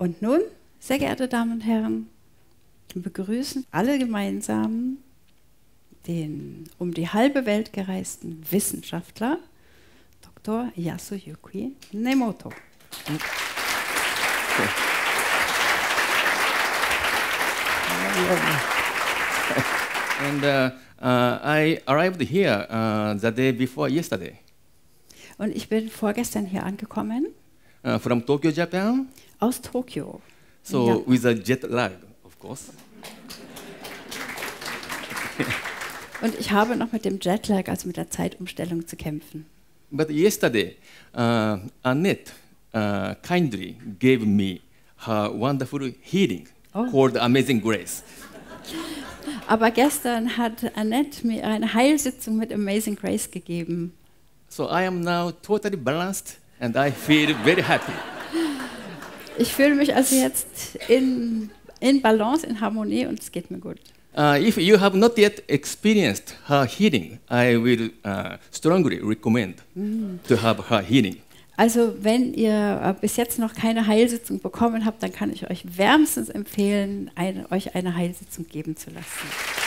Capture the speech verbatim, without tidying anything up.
Und nun, sehr geehrte Damen und Herren, wir begrüßen alle gemeinsam den um die halbe Welt gereisten Wissenschaftler, Doktor Yasuyuki Nemoto. And uh, uh, I arrived here uh, the day before yesterday. Und ich bin vorgestern hier angekommen. Uh, from Tokyo, Japan. Aus Tokio. So Ja. with a jet lag, of course. Und ich habe noch mit dem Jetlag, also mit der Zeitumstellung, zu kämpfen. But yesterday, uh, Annette uh, kindly gave me her wonderful healing Oh. called Amazing Grace. Aber gestern hat Annette mir eine Heilsitzung mit Amazing Grace gegeben. So I am now totally balanced and I feel very happy. Ich fühle mich also jetzt in, in Balance, in Harmonie und es geht mir gut. Uh, if you have not yet experienced her healing, I will uh, strongly recommend Mm. to have her healing. Also wenn ihr äh, bis jetzt noch keine Heilsitzung bekommen habt, dann kann ich euch wärmstens empfehlen, eine, euch eine Heilsitzung geben zu lassen.